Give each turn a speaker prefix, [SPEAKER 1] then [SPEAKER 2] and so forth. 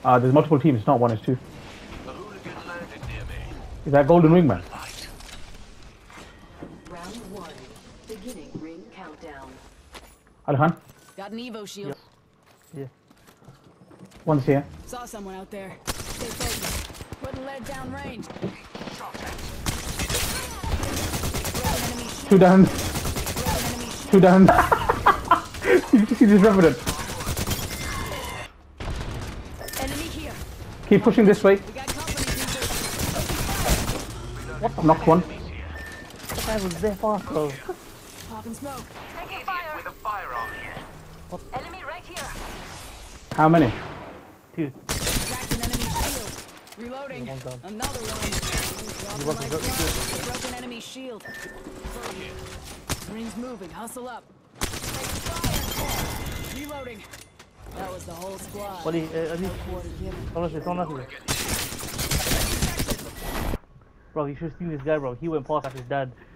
[SPEAKER 1] There's multiple teams, it's not one, it's two.
[SPEAKER 2] A hooligan landed near me.
[SPEAKER 1] Is that Golden Ring, man?
[SPEAKER 3] Round one. Beginning ring countdown.
[SPEAKER 1] Alhan,
[SPEAKER 4] Got an Evo shield.
[SPEAKER 5] Yeah.
[SPEAKER 1] one's here.
[SPEAKER 4] Saw someone out there. Stay focused. Putting lead down range. Enemy shield.
[SPEAKER 1] Two down.
[SPEAKER 4] Enemy shield.
[SPEAKER 1] Two down. You can see this Revenant.
[SPEAKER 4] Enemy here.
[SPEAKER 1] Keep pushing this way.
[SPEAKER 4] We got company people.
[SPEAKER 1] What? Knocked one.
[SPEAKER 5] That guy was there fast, bro.
[SPEAKER 4] Popping smoke.
[SPEAKER 2] Taking fire with a firearm here.
[SPEAKER 3] Enemy right here.
[SPEAKER 1] How many?
[SPEAKER 5] Two.
[SPEAKER 4] Cracked an enemy shield. Reloading.
[SPEAKER 5] One down.
[SPEAKER 4] Another one. Dropping my drone. Broken enemy shield. Ring's moving. Hustle up. Reloading. That was the whole squad.
[SPEAKER 5] Buddy, honestly, bro, you should have seen this guy, bro. He went past like his dad.